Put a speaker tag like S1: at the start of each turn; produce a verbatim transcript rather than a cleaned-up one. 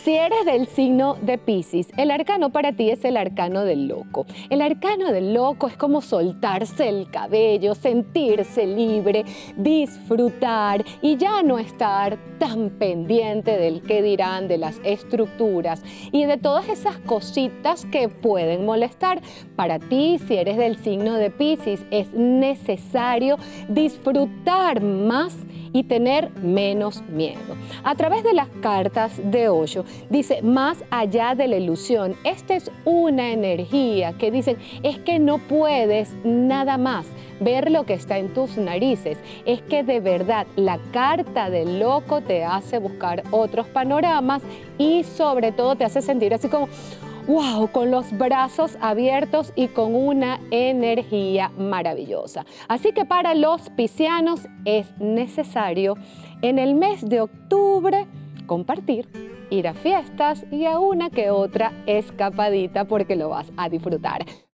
S1: Si eres del signo de Piscis, el arcano para ti es el arcano del loco. El arcano del loco es como soltarse el cabello, sentirse libre, disfrutar y ya no estar tan pendiente del qué dirán, de las estructuras y de todas esas cositas que pueden molestar. Para ti, si eres del signo de Piscis, es necesario disfrutar más y tener menos miedo. A través de las cartas de Osho, dice, más allá de la ilusión, esta es una energía que dicen, es que no puedes nada más ver lo que está en tus narices. Es que de verdad la carta del loco te hace buscar otros panoramas y sobre todo te hace sentir así como, wow, con los brazos abiertos y con una energía maravillosa. Así que para los piscianos es necesario en el mes de octubre compartir, ir a fiestas y a una que otra escapadita porque lo vas a disfrutar.